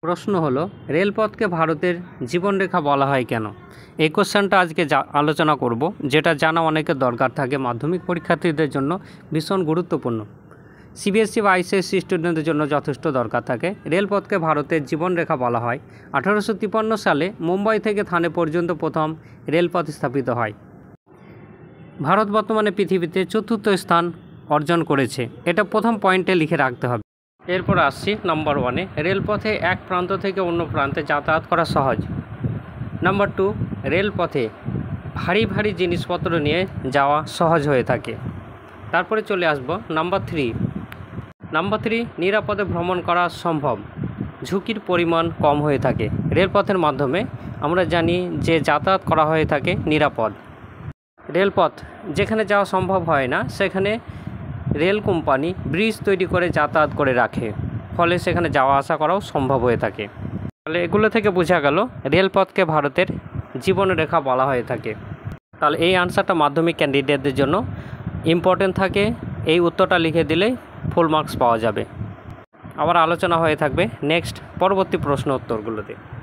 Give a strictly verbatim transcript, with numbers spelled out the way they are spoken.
প্রশ্ন হলো, রেলপথকে ভারতের জীবনরেখা বলা হয় কেন? এই কোশ্চেনটা আজকে যা আলোচনা করব, যেটা জানা অনেকের দরকার থাকে, মাধ্যমিক পরীক্ষার্থীদের জন্য ভীষণ গুরুত্বপূর্ণ। সিবিএসসি বা আইসিএসসি স্টুডেন্টদের জন্য যথেষ্ট দরকার থাকে। রেলপথকে ভারতের জীবনরেখা বলা হয়। আঠারোশো তিপ্পান্ন সালে মুম্বাই থেকে থানে পর্যন্ত প্রথম রেলপথ স্থাপিত হয়। ভারত বর্তমানে পৃথিবীতে চতুর্থ স্থান অর্জন করেছে, এটা প্রথম পয়েন্টে লিখে রাখতে হবে। এরপর আসছি নাম্বার ওয়ানে, রেলপথে এক প্রান্ত থেকে অন্য প্রান্তে যাতায়াত করা সহজ। নাম্বার টু, রেলপথে ভারী ভারী জিনিসপত্র নিয়ে যাওয়া সহজ হয়ে থাকে। তারপরে চলে আসব নাম্বার থ্রি। নাম্বার থ্রি, নিরাপদে ভ্রমণ করা সম্ভব, ঝুঁকির পরিমাণ কম হয়ে থাকে। রেলপথের মাধ্যমে আমরা জানি যে যাতায়াত করা হয়ে থাকে নিরাপদ। রেলপথ যেখানে যাওয়া সম্ভব হয় না, সেখানে রেল কোম্পানি ব্রিজ তৈরি করে যাতায়াত করে রাখে, ফলে সেখানে যাওয়া আসা করাও সম্ভব হয়ে থাকে। তাহলে এগুলো থেকে বোঝা গেল রেলপথকে ভারতের জীবনরেখা বলা হয়ে থাকে। তাহলে এই আনসারটা মাধ্যমিক ক্যান্ডিডেটদের জন্য ইম্পর্টেন্ট থাকে। এই উত্তরটা লিখে দিলেই ফুল মার্কস পাওয়া যাবে। আবার আলোচনা হয়ে থাকবে নেক্সট পরবর্তী প্রশ্ন উত্তরগুলোতে।